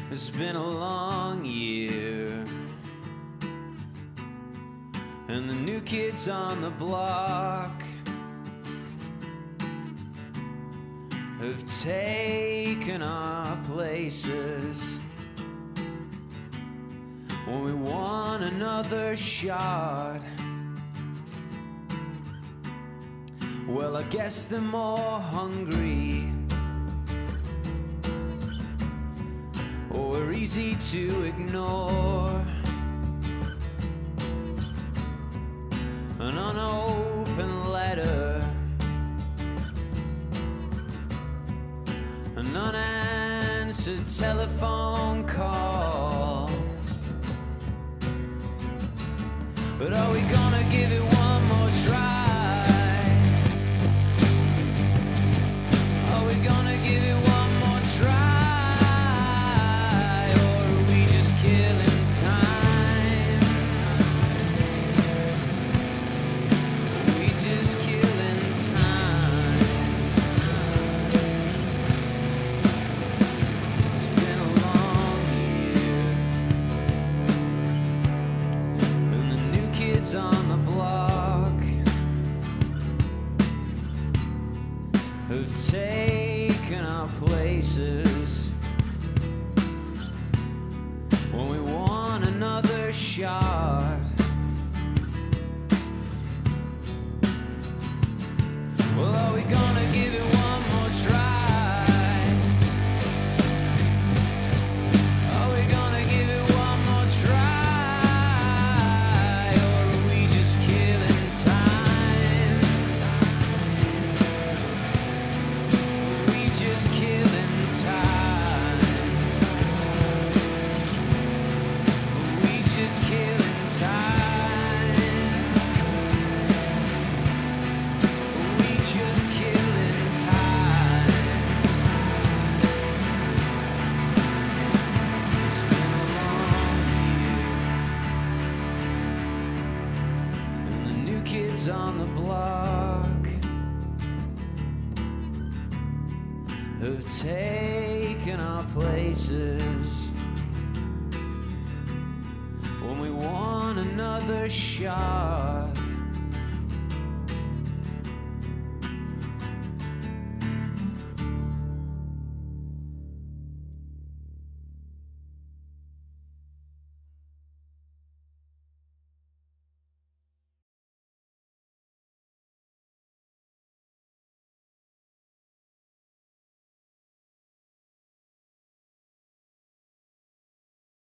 It's been a long year, and the new kids on the block have taken our places. When we want another shot, well, I guess they're more hungry or easy to ignore. An unopened letter, an unanswered telephone call. But are we gonna give it one more try? Are we gonna give it one more try? Or are we just killing time? Are we just killing time? It's been a long year, and the new kids on the block have taken our places. When we want another shot, well, are we gonna give it one more try? Are we gonna give it one more try? Or are we just killing time? We just killing time. We just killing time. We just killing time. It's been a long year, and the new kids on the block have taken our places. When we want another shot,